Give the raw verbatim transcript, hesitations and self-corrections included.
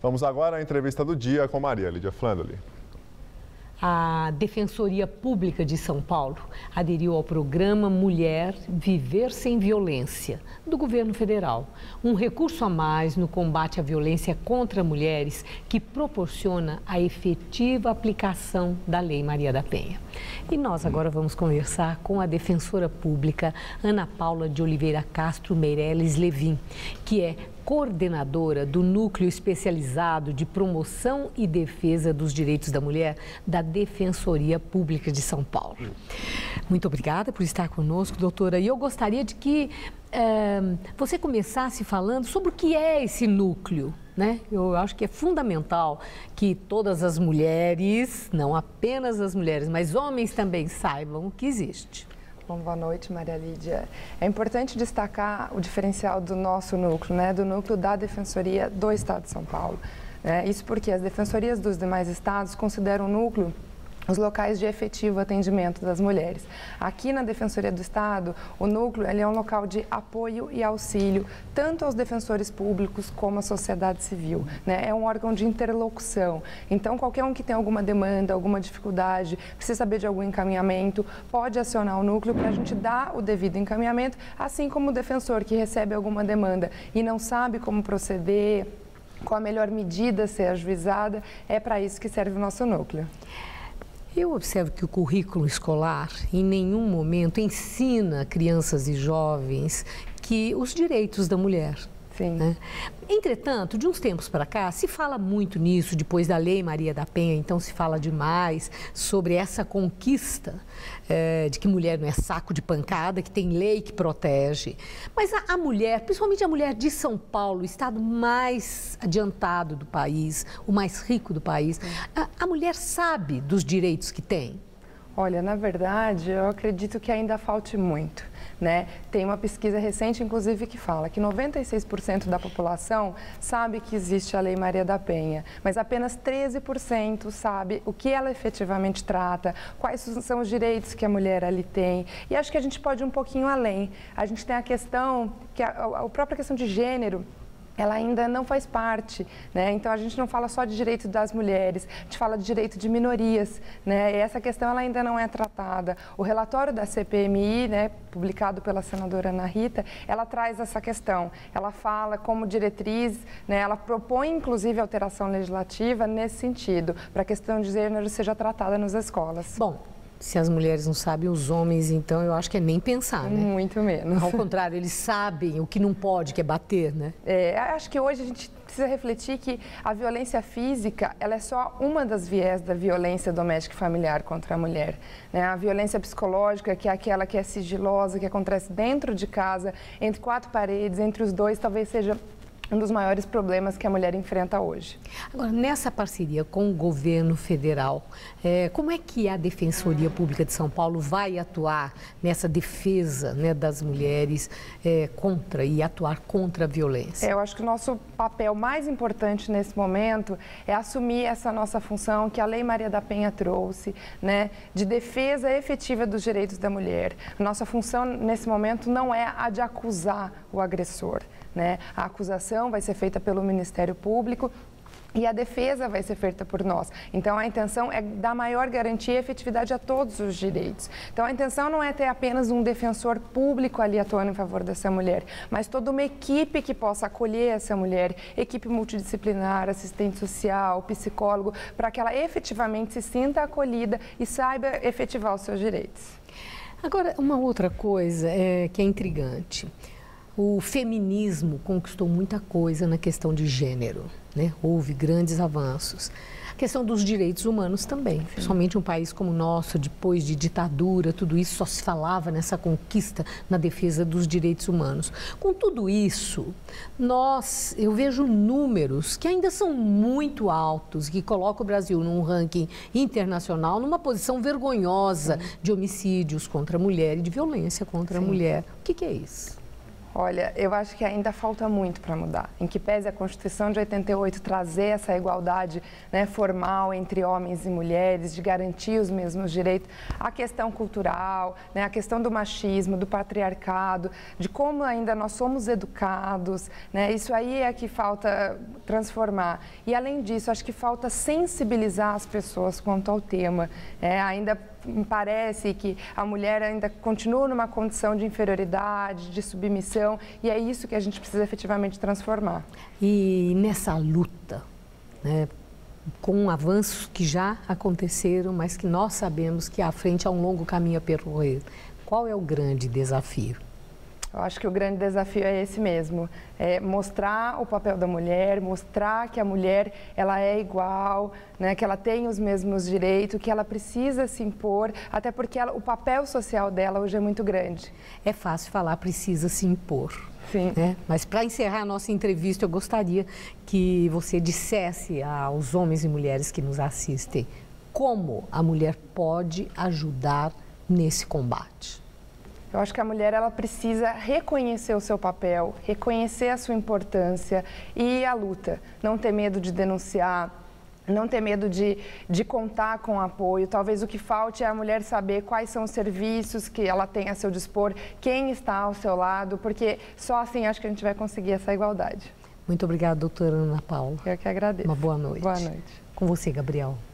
Vamos agora à entrevista do dia com Maria Lídia Flandoli. A Defensoria Pública de São Paulo aderiu ao programa Mulher Viver Sem Violência, do governo federal. Um recurso a mais no combate à violência contra mulheres que proporciona a efetiva aplicação da Lei Maria da Penha. E nós agora vamos conversar com a Defensora Pública Ana Paula de Oliveira Castro Meireles Levin, que é coordenadora do Núcleo Especializado de Promoção e Defesa dos Direitos da Mulher da Defensoria Pública de São Paulo. Muito obrigada por estar conosco, doutora. E eu gostaria de que eh, você começasse falando sobre o que é esse núcleo, né? Eu acho que é fundamental que todas as mulheres, não apenas as mulheres, mas homens também saibam o que existe. Bom, boa noite, Maria Lídia. É importante destacar o diferencial do nosso núcleo, né, do núcleo da Defensoria do Estado de São Paulo. Né? Isso porque as defensorias dos demais estados consideram o núcleo os locais de efetivo atendimento das mulheres. Aqui na Defensoria do Estado, o núcleo ele é um local de apoio e auxílio, tanto aos defensores públicos como à sociedade civil. Né? É um órgão de interlocução. Então, qualquer um que tem alguma demanda, alguma dificuldade, precisa saber de algum encaminhamento, pode acionar o núcleo para a gente dar o devido encaminhamento, assim como o defensor que recebe alguma demanda e não sabe como proceder, qual a melhor medida a ser ajuizada, é para isso que serve o nosso núcleo. Eu observo que o currículo escolar em nenhum momento ensina crianças e jovens que os direitos da mulher. Sim. Né? Entretanto, de uns tempos para cá, se fala muito nisso, depois da Lei Maria da Penha, então se fala demais sobre essa conquista é, de que mulher não é saco de pancada, que tem lei que protege. Mas a, a mulher, principalmente a mulher de São Paulo, o estado mais adiantado do país, o mais rico do país, a, a mulher sabe dos direitos que tem? Olha, na verdade, eu acredito que ainda falte muito. Né? Tem uma pesquisa recente, inclusive, que fala que noventa e seis por cento da população sabe que existe a Lei Maria da Penha, mas apenas treze por cento sabe o que ela efetivamente trata, quais são os direitos que a mulher ali tem. E acho que a gente pode ir um pouquinho além. A gente tem a questão, que a, a própria questão de gênero, ela ainda não faz parte, né? Então a gente não fala só de direito das mulheres, a gente fala de direito de minorias, né? E essa questão ela ainda não é tratada. O relatório da C P M I, né, publicado pela senadora Ana Rita, ela traz essa questão. Ela fala como diretriz, né, ela propõe inclusive alteração legislativa nesse sentido, para a questão de gênero seja tratada nas escolas. Bom, se as mulheres não sabem, os homens, então, eu acho que é nem pensar, né? Muito menos. Ao contrário, eles sabem o que não pode, que é bater, né? É, acho que hoje a gente precisa refletir que a violência física, ela é só uma das viés da violência doméstica e familiar contra a mulher. Né? A violência psicológica, que é aquela que é sigilosa, que acontece dentro de casa, entre quatro paredes, entre os dois, talvez seja um dos maiores problemas que a mulher enfrenta hoje. Agora, nessa parceria com o governo federal, é, como é que a Defensoria Pública de São Paulo vai atuar nessa defesa, né, das mulheres é, contra e atuar contra a violência? É, eu acho que o nosso papel mais importante nesse momento é assumir essa nossa função que a Lei Maria da Penha trouxe, né, de defesa efetiva dos direitos da mulher. Nossa função nesse momento não é a de acusar o agressor. Né? A acusação vai ser feita pelo Ministério Público e a defesa vai ser feita por nós. Então, a intenção é dar maior garantia e efetividade a todos os direitos. Então, a intenção não é ter apenas um defensor público ali atuando em favor dessa mulher, mas toda uma equipe que possa acolher essa mulher, equipe multidisciplinar, assistente social, psicólogo, para que ela efetivamente se sinta acolhida e saiba efetivar os seus direitos. Agora, uma outra coisa é, que é intrigante. O feminismo conquistou muita coisa na questão de gênero, né? Houve grandes avanços. A questão dos direitos humanos também, principalmente um país como o nosso, depois de ditadura, tudo isso só se falava nessa conquista na defesa dos direitos humanos. Com tudo isso, nós, eu vejo números que ainda são muito altos, que colocam o Brasil num ranking internacional, numa posição vergonhosa de homicídios contra a mulher e de violência contra Sim. a mulher. O que, que é isso? Olha, eu acho que ainda falta muito para mudar. Em que pese a Constituição de oitenta e oito trazer essa igualdade, né, formal entre homens e mulheres, de garantir os mesmos direitos, a questão cultural, né, a questão do machismo, do patriarcado, de como ainda nós somos educados, né, isso aí é que falta transformar. E além disso, acho que falta sensibilizar as pessoas quanto ao tema. É, ainda parece que a mulher ainda continua numa condição de inferioridade, de submissão, e é isso que a gente precisa efetivamente transformar. E nessa luta, né, com avanços que já aconteceram, mas que nós sabemos que à frente há um longo caminho a percorrer, qual é o grande desafio? Eu acho que o grande desafio é esse mesmo, é mostrar o papel da mulher, mostrar que a mulher ela é igual, né, que ela tem os mesmos direitos, que ela precisa se impor, até porque ela, o papel social dela hoje é muito grande. É fácil falar, precisa se impor. Sim. Né? Mas para encerrar a nossa entrevista, eu gostaria que você dissesse aos homens e mulheres que nos assistem como a mulher pode ajudar nesse combate. Eu acho que a mulher ela precisa reconhecer o seu papel, reconhecer a sua importância e ir à luta. Não ter medo de denunciar, não ter medo de, de contar com apoio. Talvez o que falte é a mulher saber quais são os serviços que ela tem a seu dispor, quem está ao seu lado, porque só assim acho que a gente vai conseguir essa igualdade. Muito obrigada, doutora Ana Paula. Eu que agradeço. Uma boa noite. Boa noite. Com você, Gabriel.